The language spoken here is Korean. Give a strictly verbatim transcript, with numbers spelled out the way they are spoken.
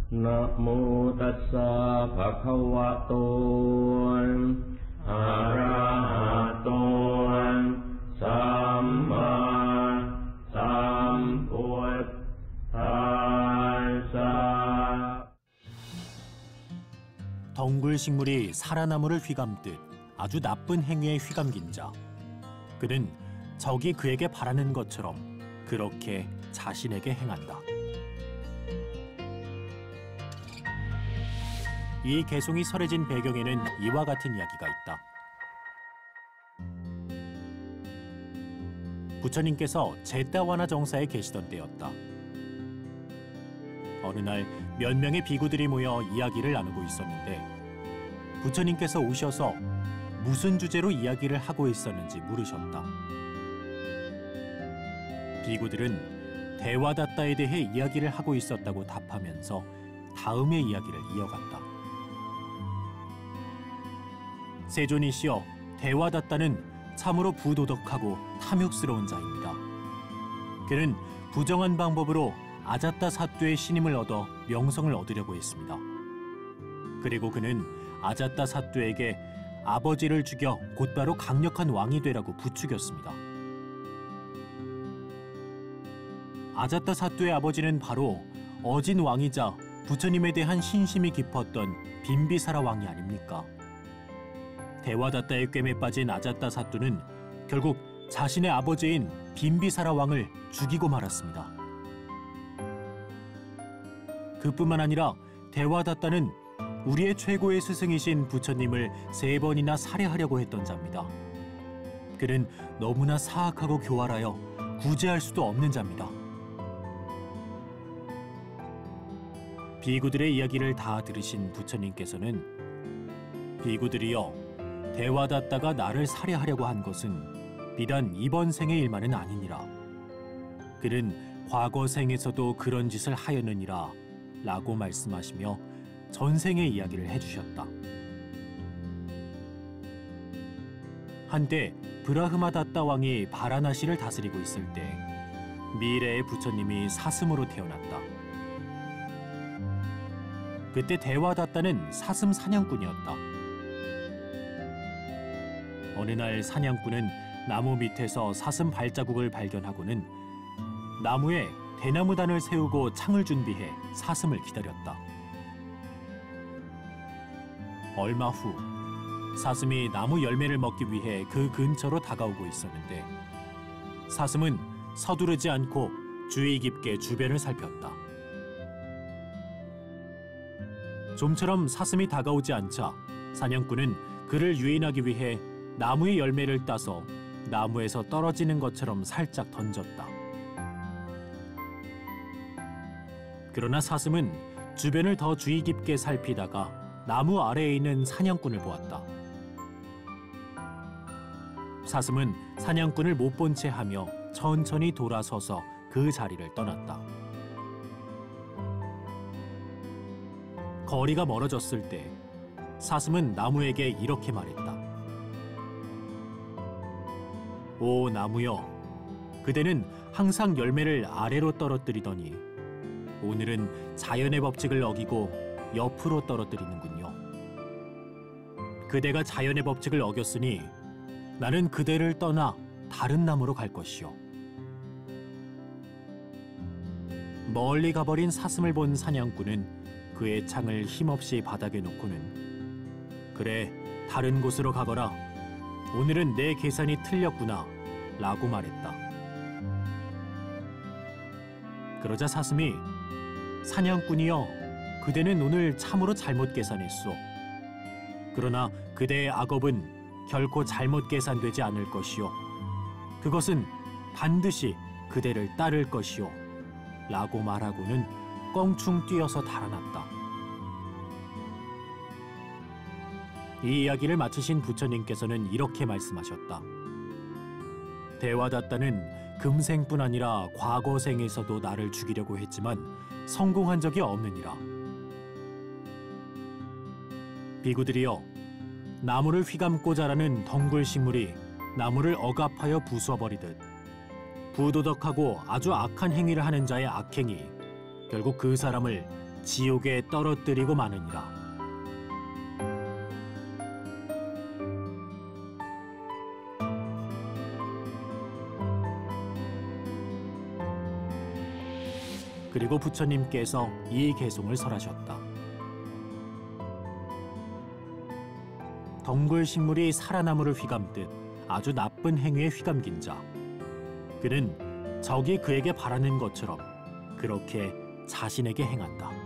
นะโมตัสสะภะคะวะโตอะระหะโตสัมมาสัมพุทธัสสะ 덩굴 식물이 사라나무를 휘감듯 아주 나쁜 행위에 휘감긴 자. 그는 적이 그에게 바라는 것처럼 그렇게 자신에게 행한다. 이 개송이 설해진 배경에는 이와 같은 이야기가 있다. 부처님께서 제따와나 정사에 계시던 때였다. 어느 날 몇 명의 비구들이 모여 이야기를 나누고 있었는데 부처님께서 오셔서 무슨 주제로 이야기를 하고 있었는지 물으셨다. 비구들은 대와다따에 대해 이야기를 하고 있었다고 답하면서 다음의 이야기를 이어갔다. 세존이시여, 대와다따는 참으로 부도덕하고 탐욕스러운 자입니다. 그는 부정한 방법으로 아자따 사뚜의 신임을 얻어 명성을 얻으려고 했습니다. 그리고 그는 아자따 사뚜에게 아버지를 죽여 곧바로 강력한 왕이 되라고 부추겼습니다. 아자따 사뚜의 아버지는 바로 어진 왕이자 부처님에 대한 신심이 깊었던 빈비사라 왕이 아닙니까? 대와다따의 꿰매 빠진 아자따 사뚜는 결국 자신의 아버지인 빈비사라 왕을 죽이고 말았습니다. 그뿐만 아니라 대와다따는 우리의 최고의 스승이신 부처님을 세 번이나 살해하려고 했던 자입니다. 그는 너무나 사악하고 교활하여 구제할 수도 없는 자입니다. 비구들의 이야기를 다 들으신 부처님께서는 비구들이여, 대와다따가 나를 살해하려고 한 것은 비단 이번 생의 일만은 아니니라. 그는 과거 생에서도 그런 짓을 하였느니라 라고 말씀하시며 전생의 이야기를 해주셨다. 한때 브라흐마다따 왕이 바라나시를 다스리고 있을 때 미래의 부처님이 사슴으로 태어났다. 그때 대와다따는 사슴 사냥꾼이었다. 어느 날 사냥꾼은 나무 밑에서 사슴 발자국을 발견하고는 나무에 대나무단을 세우고 창을 준비해 사슴을 기다렸다. 얼마 후 사슴이 나무 열매를 먹기 위해 그 근처로 다가오고 있었는데 사슴은 서두르지 않고 주의 깊게 주변을 살폈다. 좀처럼 사슴이 다가오지 않자 사냥꾼은 그를 유인하기 위해 나무의 열매를 따서 나무에서 떨어지는 것처럼 살짝 던졌다. 그러나 사슴은 주변을 더 주의 깊게 살피다가 나무 아래에 있는 사냥꾼을 보았다. 사슴은 사냥꾼을 못 본 채 하며 천천히 돌아서서 그 자리를 떠났다. 거리가 멀어졌을 때 사슴은 나무에게 이렇게 말했다. 오 나무여, 그대는 항상 열매를 아래로 떨어뜨리더니 오늘은 자연의 법칙을 어기고 옆으로 떨어뜨리는군요. 그대가 자연의 법칙을 어겼으니 나는 그대를 떠나 다른 나무로 갈 것이요. 멀리 가버린 사슴을 본 사냥꾼은 그의 창을 힘없이 바닥에 놓고는 그래, 다른 곳으로 가거라. 오늘은 내 계산이 틀렸구나 라고 말했다. 그러자 사슴이 사냥꾼이여, 그대는 오늘 참으로 잘못 계산했소. 그러나 그대의 악업은 결코 잘못 계산되지 않을 것이요. 그것은 반드시 그대를 따를 것이요. 라고 말하고는 껑충 뛰어서 달아났다. 이 이야기를 마치신 부처님께서는 이렇게 말씀하셨다. 대와다따는 금생뿐 아니라 과거생에서도 나를 죽이려고 했지만 성공한 적이 없느니라. 비구들이여, 나무를 휘감고 자라는 덩굴 식물이 나무를 억압하여 부숴버리듯 부도덕하고 아주 악한 행위를 하는 자의 악행이 결국 그 사람을 지옥에 떨어뜨리고 마느니라. 그리고 부처님께서 이 개송을 설하셨다. 덩굴 식물이 사라나무를 휘감듯 아주 나쁜 행위에 휘감긴 자, 그는 적이 그에게 바라는 것처럼 그렇게 자신에게 행한다.